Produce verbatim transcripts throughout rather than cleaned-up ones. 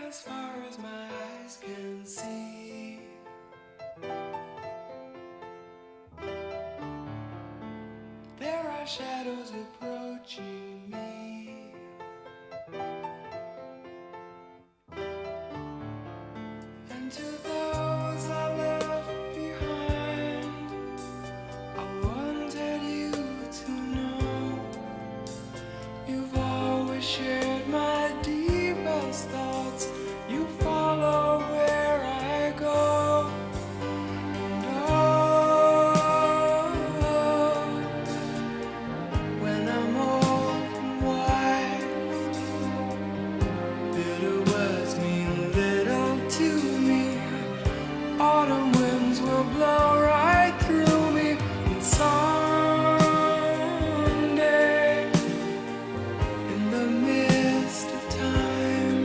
as far as my eyes can see. There are shadows approaching me. And to those I left behind, I wanted you to know you've always shared my deepest thoughts. You follow where I go. And oh, when I'm old and wise, bitter words mean little to me. Autumn winds will blow right through me. And someday, in the midst of time,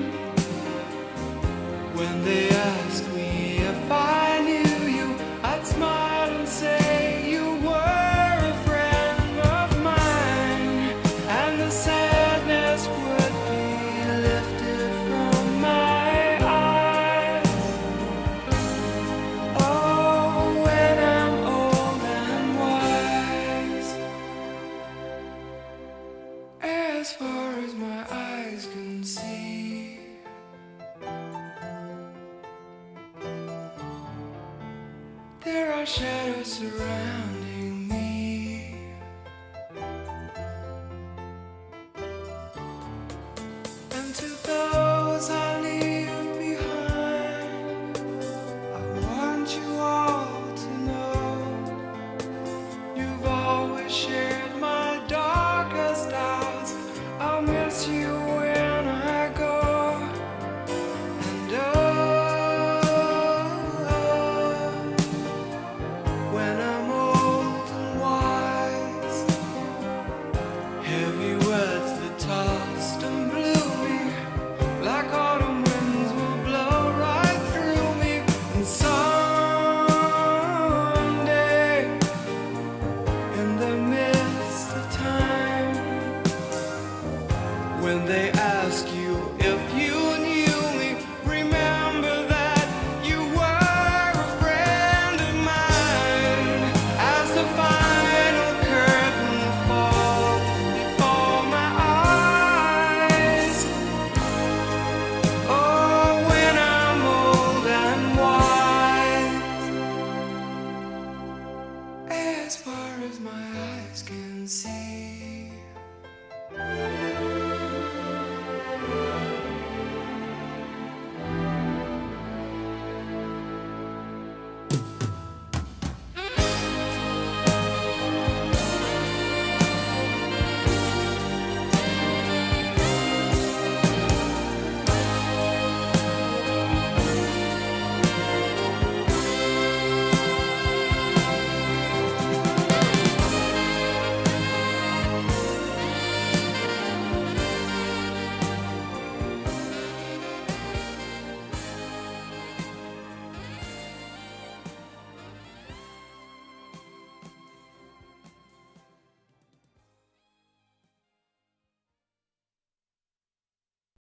when they ask me if I knew you, I'd smile and say you were a friend of mine, and the sadness would be lifted from my eyes. Oh, when I'm old and wise, as far as my eyes can see. There are shadows surrounding me. And to those I leave behind, I want you all to know you've always shared my darkest hours. I'll miss you when I go. And oh, when I'm old and wise, heavy words that tossed and blew me like autumn winds will blow right through me. And someday, in the midst of time, when they ask you if you knew me, remember that you were a friend of mine. As the final curtain falls before my eyes, oh, when I'm old and wise, as far as my eyes can see.